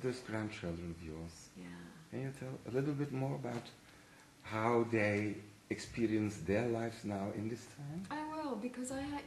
those grandchildren of yours. Yeah. Can you tell a little bit more about how they experience their lives now in this time? I will, because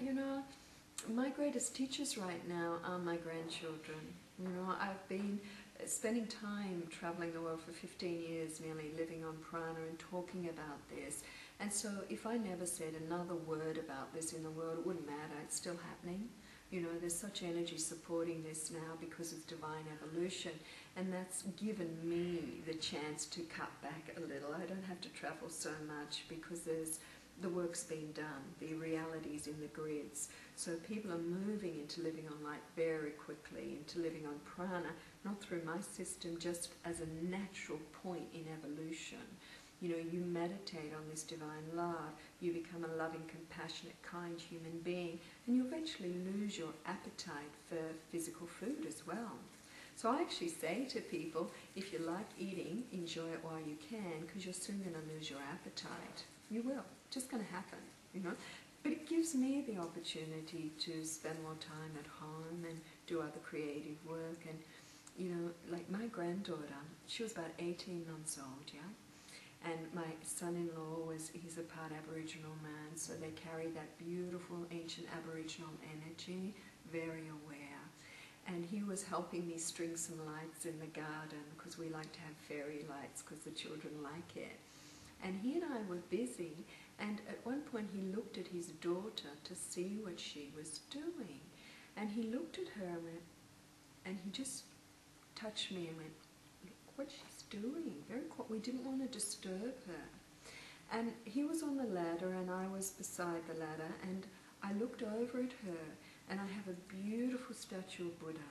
my greatest teachers right now are my grandchildren. I've been spending time traveling the world for 15 years nearly, living on prana and talking about this. And so if I never said another word about this in the world, it wouldn't matter. It's still happening. There's such energy supporting this now because of divine evolution, and that's given me the chance to cut back a little. I don't have to travel so much because the work's been done, the reality's in the grids. So people are moving into living on light very quickly, into living on prana, not through my system, just as a natural point in evolution. You meditate on this divine love, you become a loving, compassionate, kind human being, and you eventually lose your appetite for physical food as well. So I actually say to people, if you like eating, enjoy it while you can, because you're soon going to lose your appetite. You will. Just going to happen, But it gives me the opportunity to spend more time at home and do other creative work. And, like my granddaughter, she was about 18 months old, yeah? And my son-in-law he's a part Aboriginal man, so they carry that beautiful ancient Aboriginal energy, very aware. And he was helping me string some lights in the garden, because we like to have fairy lights, because the children like it. And he and I were busy, and at one point he looked at his daughter to see what she was doing. And he looked at her and he just touched me and went, "Look what she's doing." Very quiet. We didn't want to disturb her. And he was on the ladder and I was beside the ladder, and I looked over at her, and I have a beautiful statue of Buddha.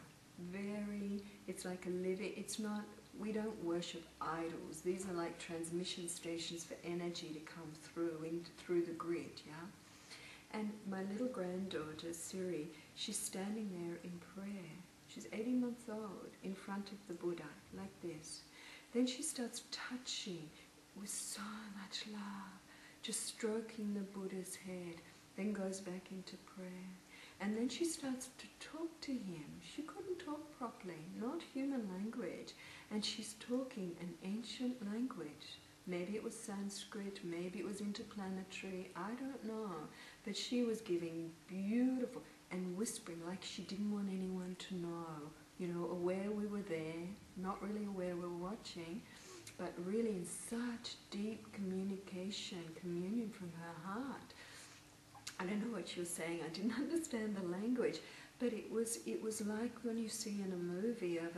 It's like a living, we don't worship idols. These are like transmission stations for energy to come through the grid, yeah? And my little granddaughter, Siri, she's standing there in prayer. She's 18 months old, in front of the Buddha, like this. Then she starts touching with so much love, just stroking the Buddha's head, then goes back into prayer. And then she starts to talk to him. She couldn't talk properly, not human language. And she's talking an ancient language. Maybe it was Sanskrit, maybe it was interplanetary, I don't know. But she was giving beautiful and whispering like she didn't want anyone to know. Aware we were there, not really aware we were watching, but really in such deep communication, communion from her heart. I don't know what she was saying, I didn't understand the language, but it was like when you see in a movie of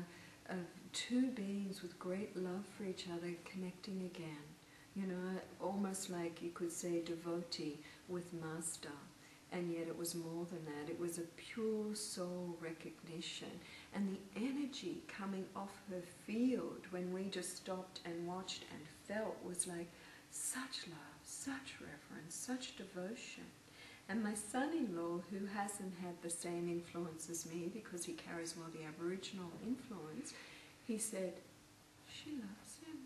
two beings with great love for each other connecting again. Almost like you could say devotee with master. And yet it was more than that. It was a pure soul recognition. And the energy coming off her field when we just stopped and watched and felt was like such love, such reverence, such devotion. And my son-in-law, who hasn't had the same influence as me because he carries more the Aboriginal influence, he said, "She loves him.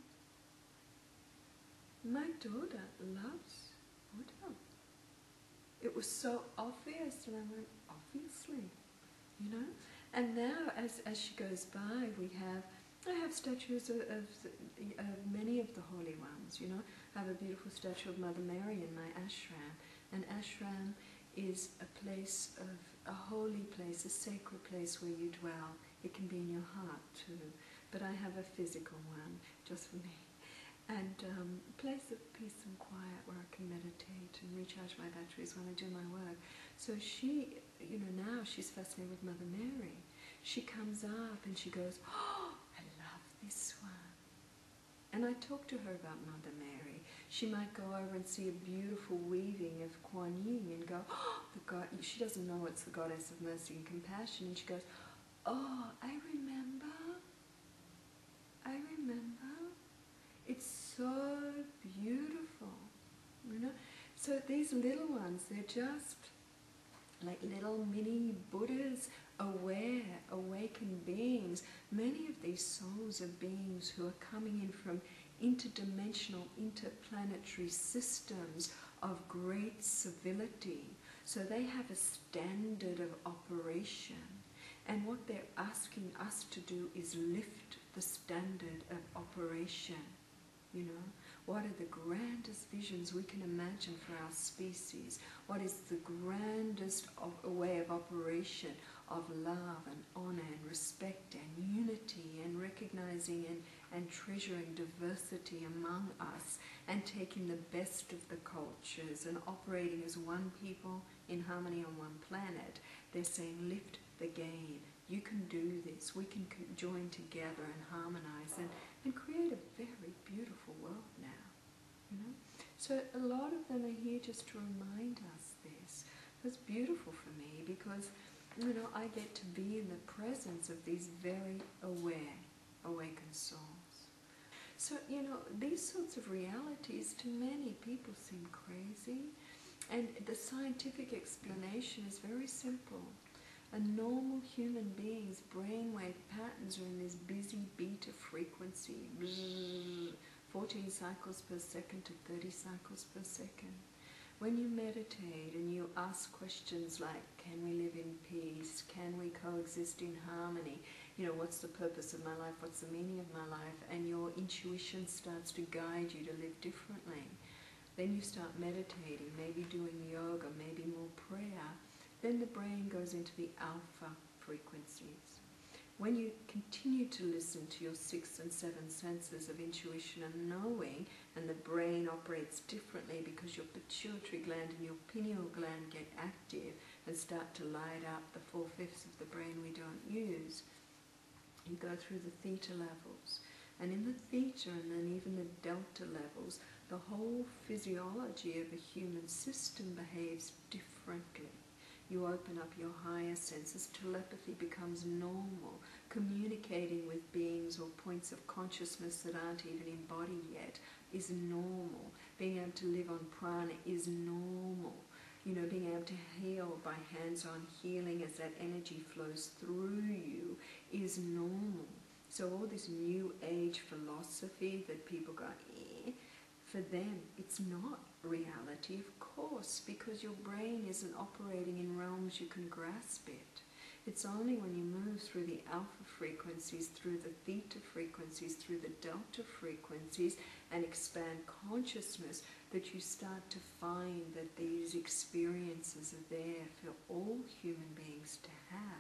My daughter loves Buddha." It was so obvious, and I went, obviously, And now, as she goes by, I have statues of many of the holy ones, I have a beautiful statue of Mother Mary in my ashram. An ashram is a holy place, a sacred place where you dwell. It can be in your heart too, but I have a physical one just for me. And a place of peace and quiet where I can meditate and recharge my batteries when I do my work. So she, now she's fascinated with Mother Mary. She comes up and she goes, "Oh, I love this one." And I talk to her about Mother Mary. She might go over and see a beautiful weaving of Kuan Yin and go, "Oh, she doesn't know it's the goddess of mercy and compassion." And she goes, "Oh, I remember. It's so beautiful." So these little ones, they're just like little mini Buddhas, aware, awakened beings. Many of these souls are beings who are coming in from interdimensional, interplanetary systems of great civility. So they have a standard of operation. And what they're asking us to do is lift the standard of operation. You know, what are the grandest visions we can imagine for our species? What is the grandest way of operation of love and honor and respect and unity and recognizing and treasuring diversity among us and taking the best of the cultures and operating as one people in harmony on one planet? They're saying, lift the game. You can do this. We can join together and harmonize and create a very beautiful world now. You know? So a lot of them are here just to remind us this. It's beautiful for me because, you know, I get to be in the presence of these very aware, awakened souls. So, you know, these sorts of realities to many people seem crazy, and the scientific explanation is very simple. A normal human being's brainwave patterns are in this busy beta frequency, 14 cycles per second to 30 cycles per second. When you meditate and you ask questions like, can we live in peace? Can we coexist in harmony? You know, what's the purpose of my life? What's the meaning of my life? And your intuition starts to guide you to live differently. Then you start meditating, maybe doing yoga, maybe more prayer. Then the brain goes into the alpha frequencies. When you continue to listen to your 6th and 7th senses of intuition and knowing, and the brain operates differently because your pituitary gland and your pineal gland get active and start to light up the 4/5 of the brain we don't use, you go through the theta levels. And in the theta and then even the delta levels, the whole physiology of a human system behaves differently. You open up your higher senses, telepathy becomes normal, communicating with beings or points of consciousness that aren't even embodied yet is normal. Being able to live on prana is normal. You know, being able to heal by hands-on healing as that energy flows through you is normal. So all this new age philosophy that people go, for them it's not reality, of course, because your brain isn't operating in realms you can grasp it. It's only when you move through the alpha frequencies, through the theta frequencies, through the delta frequencies, and expand consciousness that you start to find that these experiences are there for all human beings to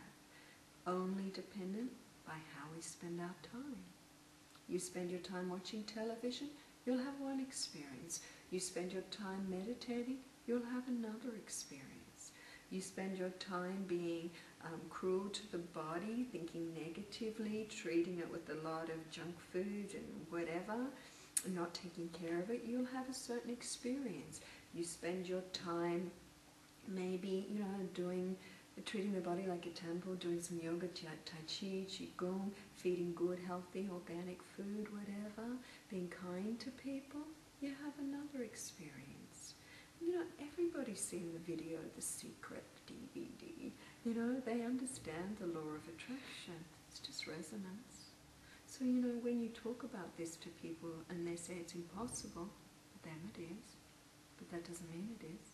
have, only dependent by how we spend our time. You spend your time watching television, you'll have one experience. You spend your time meditating, you'll have another experience. You spend your time being cruel to the body, thinking negatively, treating it with a lot of junk food and whatever, not taking care of it, you'll have a certain experience. You spend your time maybe, you know, treating the body like a temple, doing some yoga, tai chi, qigong, feeding good, healthy, organic food, whatever, being kind to people, you have another experience. You know, everybody's seen the video, The Secret DVD. You know, they understand the law of attraction. It's just resonance. So, you know, when you talk about this to people and they say it's impossible, for them it is. But that doesn't mean it is.